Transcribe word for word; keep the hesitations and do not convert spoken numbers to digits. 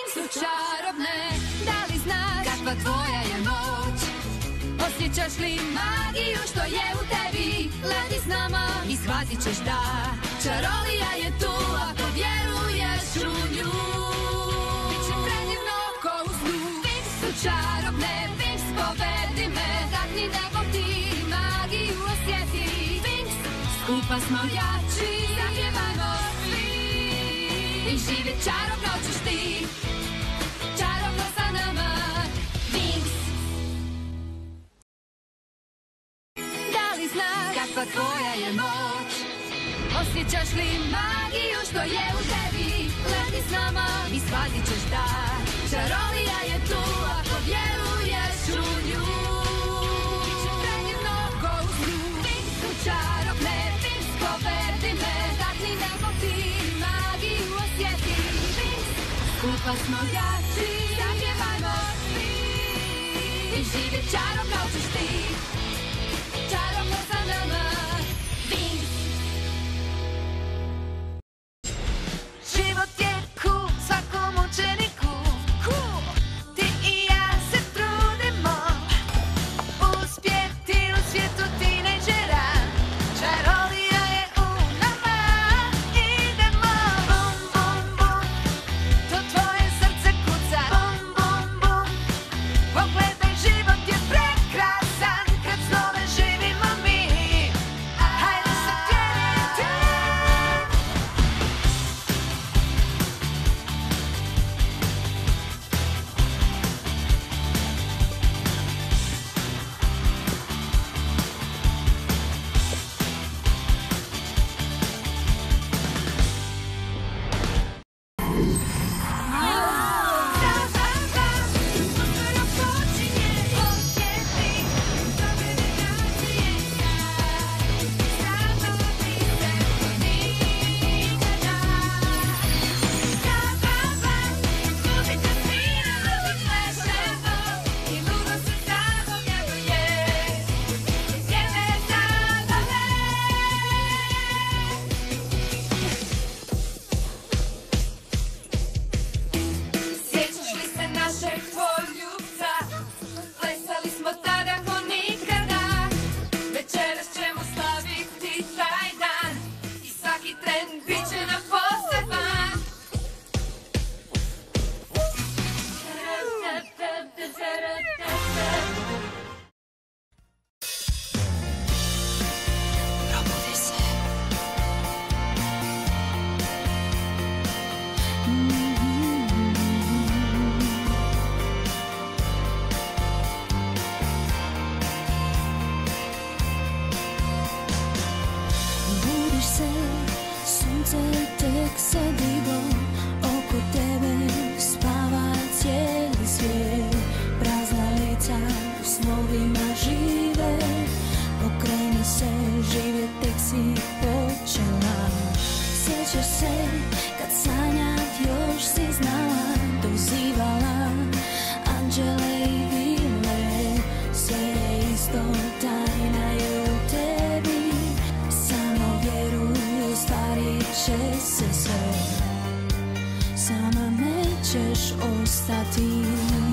su čarobne. Da li znaš kakva tvoja je moć? Osjećaš li magiju što je u tebi? Leti s nama i shvatit ćeš da čarolija je tu ako vjeruješ u nju. Biće predivno ko u snu. Wings su čarobne, Wings povedi me. Takni nebom ti magiju osjeti. Wings, skupa smo jači, zapjevajmo svi. I živjet čarobno ćeš ti. Čarobno sa nama. Wings. Da li znaš kakva tvoja je moć? Osjećaš li magiju što je u tebi? Leti s nama i shvatit ćeš da čarolija je tu ako vjeruješ u nju. Biće predivno ko u snu. Wings su čarobne, Wings povedi me. Takni nebom ti magiju osjeti. Wings, skupa smo jači, zapjevajmo svi. I živjet čarobno ćeš ti. Čarobno sa nama. Wings. Život je cool svakom učeniku. Cool. Ti i ja se trudimo uspjeti u svijetu tinejdžera. Čarolija je u nama. Idemo. Bum, bum, bum. To tvoje srce kuca. Bum, bum, bum. Pogledaj, život je prekrasan kad snove živimo mi. Hajde se tjerite. Sjećaš li se našeg poljubca? Plesali smo tada ko nikada. Večeras ćemo slaviti taj dan i svaki tren bit će nam poseban. Probudi se. Budiš se, sunce tek se diglo, oko tebe spava cijeli svijet. Prazna lica u snovima žive, okreni se, živjet tek si počela. Sjećaš se kad sanjat još si znala, dozivala anđele i vile. Sve je isto, tajna je u tebi, samo vjeruj, ostvarit će se sve. Sama nećeš ostati.